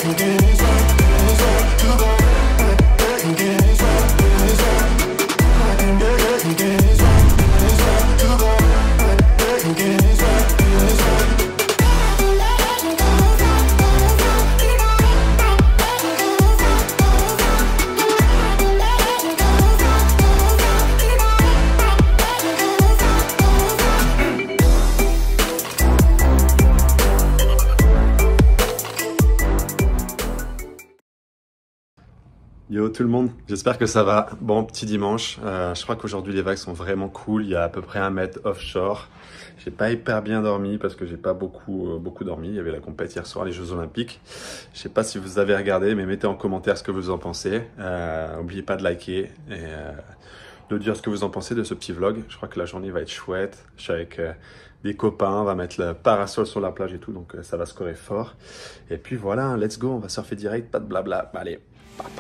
Yo tout le monde, j'espère que ça va. Bon, petit dimanche, je crois qu'aujourd'hui les vagues sont vraiment cool, il y a à peu près 1 mètre offshore. J'ai pas hyper bien dormi parce que j'ai pas beaucoup dormi, il y avait la compète hier soir, les Jeux Olympiques. Je sais pas si vous avez regardé, mais mettez en commentaire ce que vous en pensez. N'oubliez pas de liker et de dire ce que vous en pensez de ce petit vlog. Je crois que la journée va être chouette, je suis avec des copains, on va mettre le parasol sur la plage et tout, donc ça va scorer fort. Et puis voilà, let's go, on va surfer direct, pas de blabla, allez, papa.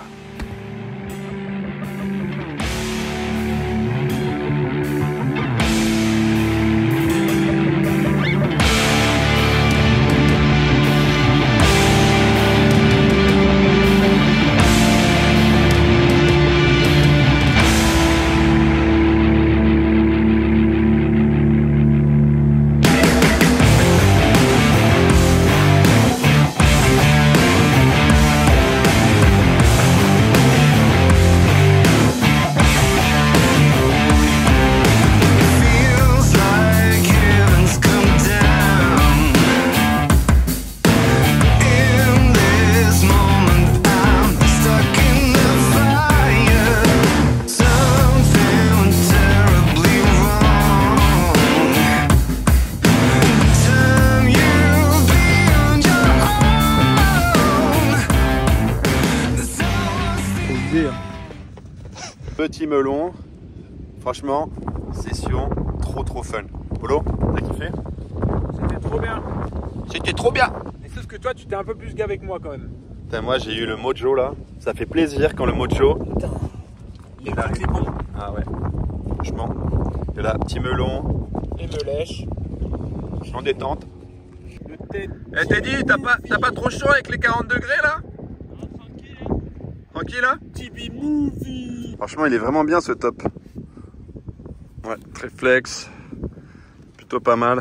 Petit melon, franchement, session trop fun. Polo, t'as kiffé? C'était trop bien. C'était trop bien. Et sauf que toi, tu t'es un peu plus gay avec moi quand même. Putain, moi j'ai eu le mojo là, ça fait plaisir quand le mojo. Putain, il est bon. Ah ouais, franchement. Et là, petit melon. Et me lèche. En détente. Le tête. Eh t'es dit, t'as pas trop chaud avec les 40 degrés là? Tranquille là? TV Movie. Franchement, il est vraiment bien ce top. Ouais, très flex. Plutôt pas mal.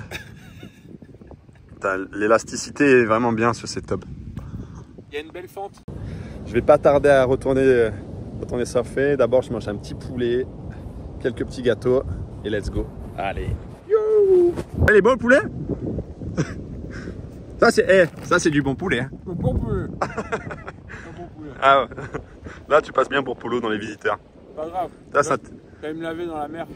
L'élasticité est vraiment bien sur ces tops. Il y a une belle fente. Je vais pas tarder à retourner surfer. D'abord, je mange un petit poulet, quelques petits gâteaux et let's go. Allez. Yo! Elle est bon le poulet? Ça c'est du bon poulet. Hein. Le bon poulet. Ah ouais. Là tu passes bien pour Polo dans les visiteurs. Pas grave. Là, ça je vais me laver dans la mer.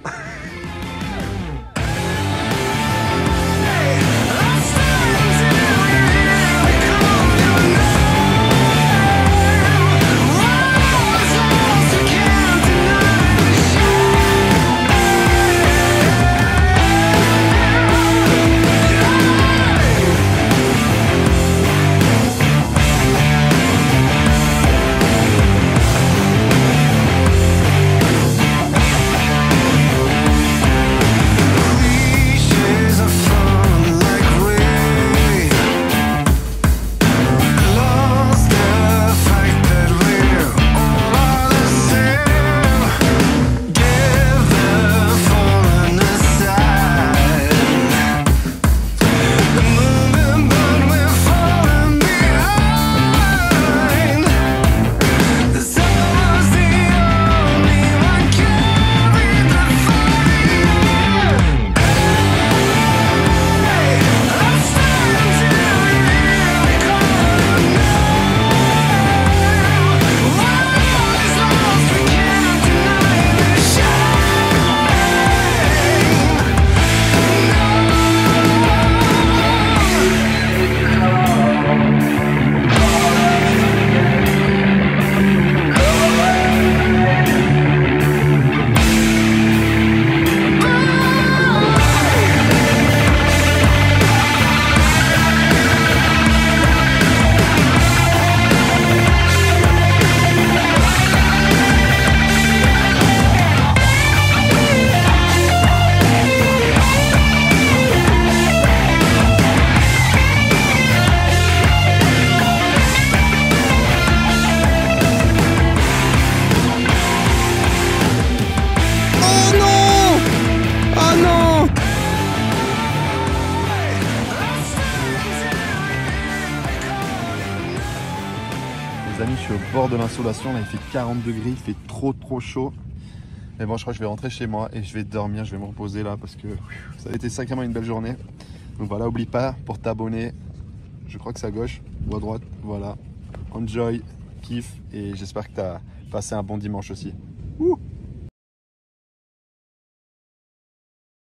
suis au bord de l'insolation, là il fait 40 degrés, il fait trop chaud. Mais bon, je crois que je vais rentrer chez moi et je vais dormir, je vais me reposer là parce que ça a été sacrément une belle journée. Donc voilà, oublie pas pour t'abonner, je crois que c'est à gauche ou à droite, voilà. Enjoy, kiffe et j'espère que tu as passé un bon dimanche aussi. Ouh.